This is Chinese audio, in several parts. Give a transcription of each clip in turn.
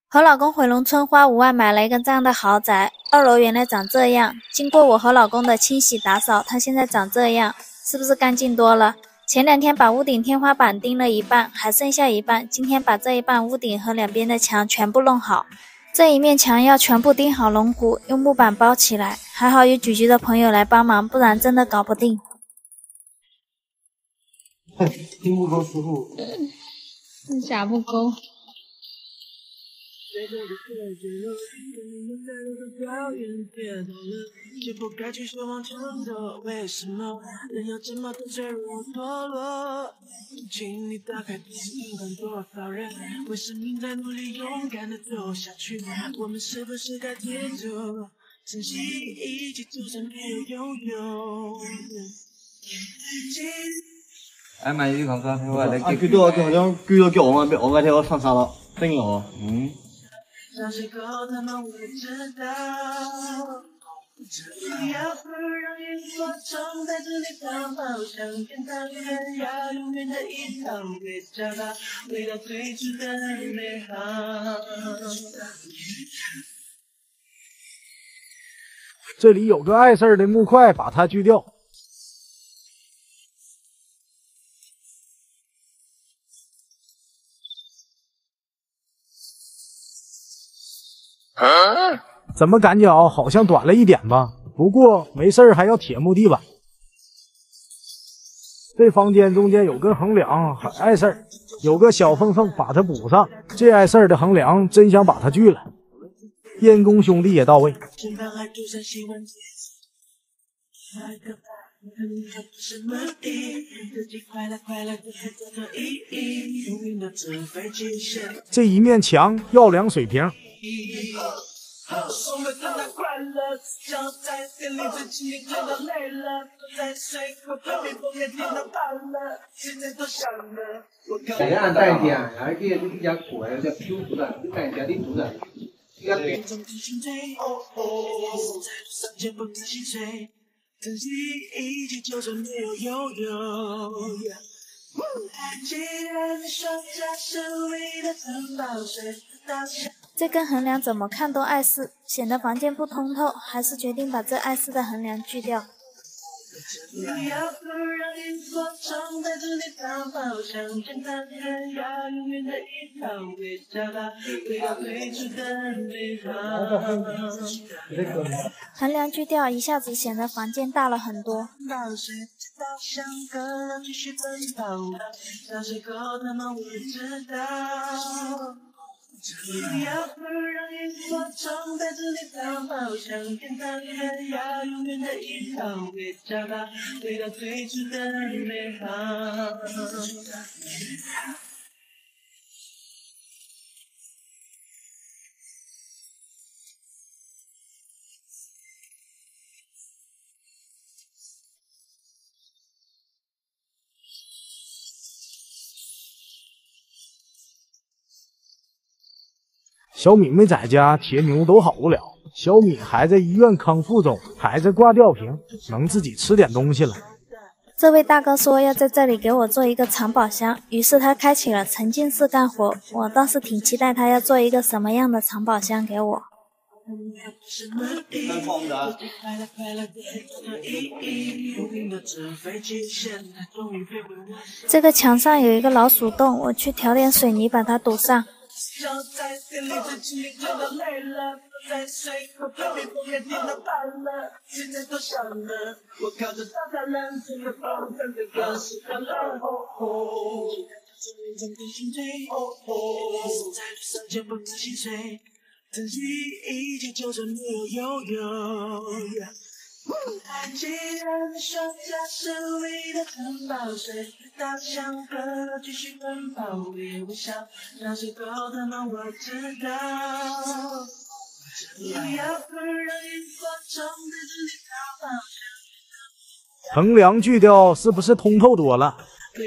和老公回农村花5万买了一个这样的豪宅，2楼原来长这样，经过我和老公的清洗打扫，它现在长这样，是不是干净多了？前2天把屋顶天花板钉了一半，还剩下一半，今天把这一半屋顶和两边的墙全部弄好。这一面墙要全部钉好龙骨，用木板包起来，还好有举举的朋友来帮忙，不然真的搞不定。 钉不够师傅。 啥不够？ 请你打开电视，看多少人为生命在努力，勇敢的走下去。我们是不是该接受，珍惜一切，就算没有拥有。 買呢個咖啡或者佢都好像鋸咗腳啊！我嗰條我上山了，真有。 相信够他们会知道，要不让萤火虫在这里逃跑，向天堂远，要永远的一逃，别找到回到最初的美好。 这里有个碍事儿的木块，把它锯掉。怎么感觉好像短了一点吧？不过没事儿，还要铁木地板。这房间中间有根横梁，很碍事儿，有个小缝缝，把它补上。这碍事儿的横梁，真想把它锯了。烟工兄弟也到位。这一面墙要量水平。 大家带点，然后这比较苦，叫修图的，就带点的图的。 珍惜一切，就算没有拥有。既然你说家是唯一的城堡，谁知道这根横梁怎么看都碍事，显得房间不通透，还是决定把这碍事的横梁锯掉。 要不让萤火虫在这里逃跑，向天堂远，要永远的一逃，别找到回到最初的美好。 横梁锯掉，一下子显得房间大了很多。 谁知道像个人继续奔跑，小时候他们会知道。要不让萤火虫在这里逃跑，向天堂远，要永远的一逃，别找到回到最初的美好。 小米没在家，铁牛都好不了。小米还在医院康复中，还在挂吊瓶，能自己吃点东西了。 这位大哥说要在这里给我做一个藏宝箱，于是他开启了沉浸式干活。我倒是挺期待他要做一个什么样的藏宝箱给我。这个墙上有一个老鼠洞，我去调点水泥把它堵上。在水口旁边风也听到烦了，现在都想了，我靠着大大人真的帮我真的歌是干了，生命中的心醉，在路上见不自心碎，珍惜一切，就算没有拥有。既然你说家是唯一的城堡，谁知道想和继续奔跑，别微笑，让谁够他们我知道。 横梁锯掉，是不是通透多了？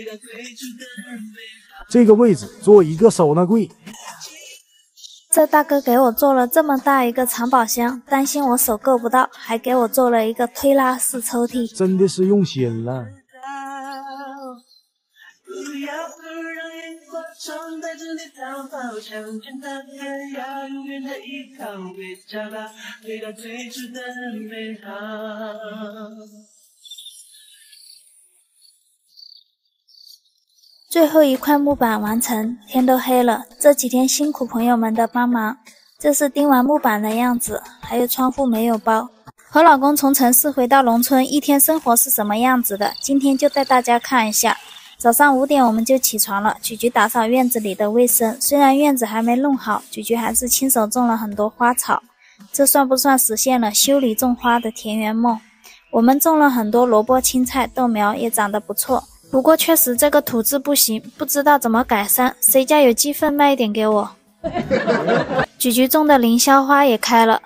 这个位置做一个收纳柜。 这大哥给我做了这么大一个藏宝箱，担心我手够不到，还给我做了一个推拉式抽屉， 真的是用心了。 不要不让萤火虫在这里着你逃跑，向前打开，要永远的依靠，别找到回到最初的美好。 最后一块木板完成，天都黑了。这几天辛苦朋友们的帮忙。这是钉完木板的样子，还有窗户没有包。和老公从城市回到农村，一天生活是什么样子的？今天就带大家看一下。早上5点我们就起床了，菊菊打扫院子里的卫生。虽然院子还没弄好，菊菊还是亲手种了很多花草。这算不算实现了修理种花的田园梦？我们种了很多萝卜、青菜，豆苗也长得不错。不过确实这个土质不行，不知道怎么改善。谁家有鸡粪卖一点给我。菊菊种的凌霄花也开了，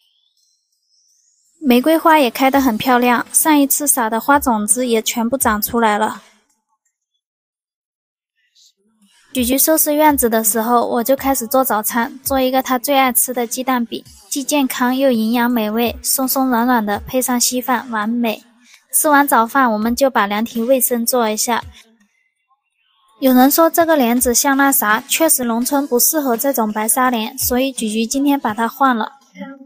玫瑰花也开得很漂亮，上一次撒的花种子也全部长出来了。菊菊收拾院子的时候，我就开始做早餐，做一个她最爱吃的鸡蛋饼，既健康又营养美味，松松软软的，配上稀饭完美。吃完早饭，我们就把凉亭卫生做一下。有人说这个帘子像那啥，确实农村不适合这种白纱帘，所以菊菊今天把它换了。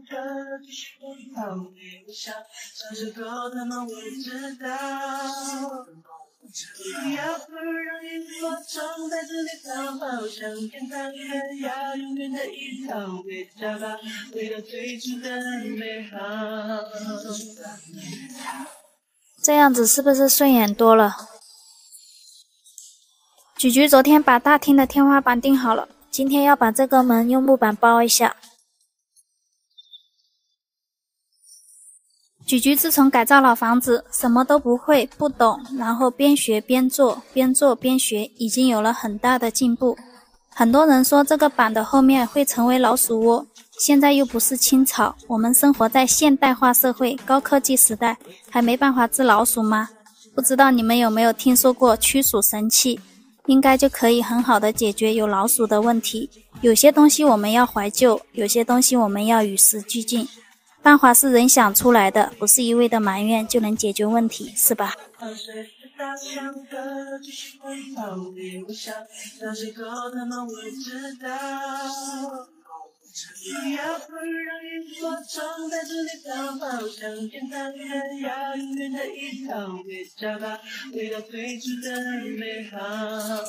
这样子是不是顺眼多了？菊菊昨天把大厅的天花板钉好了，今天要把这个门用木板包一下。菊菊自从改造老房子，什么都不会不懂，然后边学边做，边做边学，已经有了很大的进步。很多人说这个板的后面会成为老鼠窝，现在又不是清朝，我们生活在现代化社会高科技时代，还没办法治老鼠吗？不知道你们有没有听说过驱鼠神器？应该就可以很好的解决有老鼠的问题。有些东西我们要怀旧，有些东西我们要与时俱进。办法是人想出来的，不是一味的埋怨就能解决问题，是吧？ 要不让萤火虫带着你逃跑，向前打开，要永远的依靠，别找到回到最初的美好。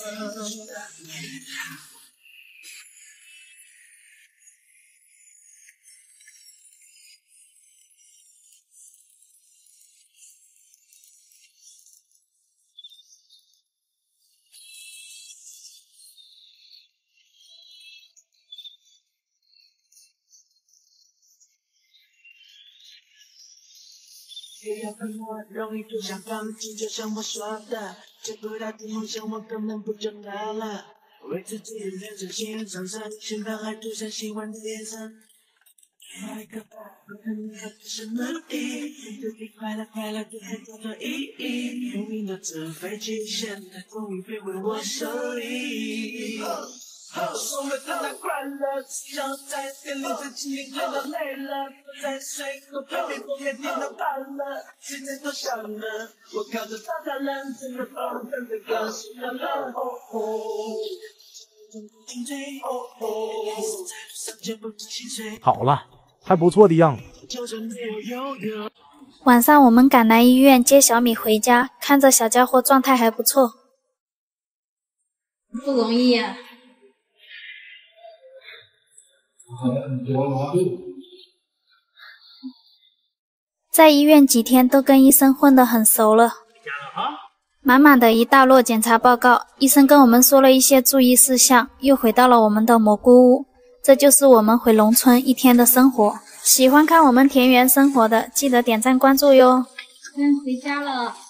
也要喷我，容易就想放弃，就像我说的，追不到的梦想我根本不重要了。为自己练成心上山，现在还涂上喜欢的颜色。来个吧，我看你还不是目的，自己快乐快乐就才叫做意义。拼命的纸飞机，现在终于飞回我手里。说了他那快乐，只想在店里在经历觉得累了，不再睡，都快被封面电脑盘了，时间都响了，我靠着大大人真的放真的歌是了了，哦哦。 好了，还不错的样子。 晚上我们赶来医院接小米回家，看着小家伙状态还不错。 不容易呀。 在医院几天都跟医生混得很熟了。满满的一大摞检查报告，医生跟我们说了一些注意事项，又回到了我们的蘑菇屋。这就是我们回农村一天的生活。喜欢看我们田园生活的，记得点赞关注哟。 回家了。